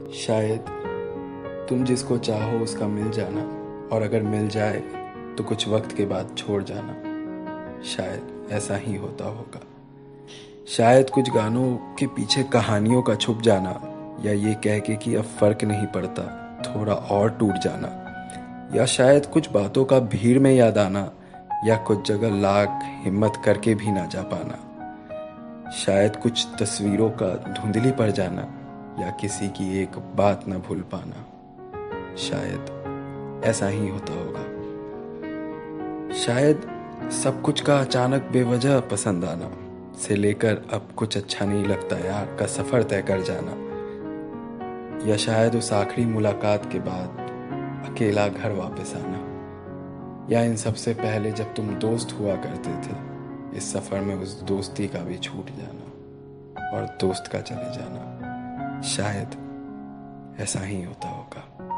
शायद तुम जिसको चाहो उसका मिल जाना, और अगर मिल जाए तो कुछ वक्त के बाद छोड़ जाना। शायद ऐसा ही होता होगा। शायद कुछ गानों के पीछे कहानियों का छुप जाना, या ये कह के कि अब फर्क नहीं पड़ता, थोड़ा और टूट जाना। या शायद कुछ बातों का भीड़ में याद आना, या कुछ जगह लाख हिम्मत करके भी ना जा पाना। शायद कुछ तस्वीरों का धुंधली पड़ जाना, या किसी की एक बात न भूल पाना। शायद ऐसा ही होता होगा। शायद सब कुछ का अचानक बेवजह पसंद आना से लेकर अब कुछ अच्छा नहीं लगता यार का सफ़र तय कर जाना। या शायद उस आखिरी मुलाकात के बाद अकेला घर वापस आना। या इन सब से पहले जब तुम दोस्त हुआ करते थे, इस सफ़र में उस दोस्ती का भी छूट जाना और दोस्त का चले जाना। शायद ऐसा ही होता होगा।